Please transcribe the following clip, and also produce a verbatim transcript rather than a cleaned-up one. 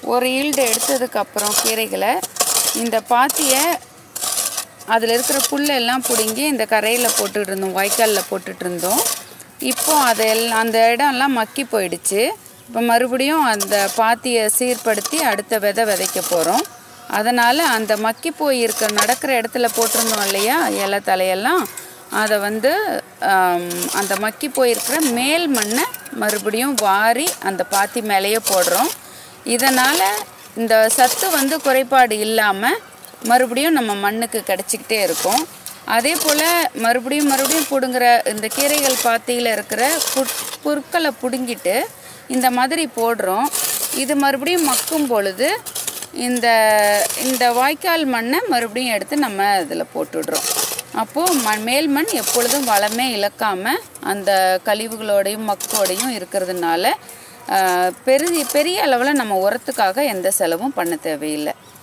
ஒரு ஈல்டு எடுத்ததுக்கப்புறம் கீரைகளை இந்த பாத்தியை அதில் இருக்கிற புல்லெல்லாம் பிடுங்கி இந்த கரையில் போட்டுட்டு இருந்தோம், வாய்க்காலில் போட்டுட்டு இருந்தோம். இப்போ அதெல்லாம் அந்த இடம்லாம் மக்கி போயிடுச்சு. இப்போ மறுபடியும் அந்த பாத்தியை சீர்படுத்தி அடுத்த விதை விதைக்க போகிறோம். அதனால் அந்த மக்கி போய் இருக்க நடக்கிற இடத்துல போட்டிருந்தோம் இல்லையா இலை தலையெல்லாம், அதை வந்து அந்த மக்கி போயிருக்கிற மேல் மண்ணை மறுபடியும் வாரி அந்த பாத்தி மேலேயே போடுறோம். இதனால் இந்த சத்து வந்து குறைபாடு இல்லாமல் மறுபடியும் நம்ம மண்ணுக்கு கிடச்சிக்கிட்டே இருக்கும். அதே போல் மறுபடியும் மறுபடியும் பிடுங்குற இந்த கீரைகள் பாத்தியில் இருக்கிற புட் புற்களை பிடுங்கிட்டு இந்த மாதிரி போடுறோம். இது மறுபடியும் மக்கும் பொழுது இந்த இந்த வாய்க்கால் மண்ணை மறுபடியும் எடுத்து நம்ம இதில் போட்டுடுறோம். அப்போது ம மேல் மண் எப்பொழுதும் வளமே இழக்காமல் அந்த கழிவுகளோடையும் மக்கோடையும் இருக்கிறதுனால பெரிய பெரிய அளவில் நம்ம உரத்துக்காக எந்த செலவும் பண்ண தேவையில்லை.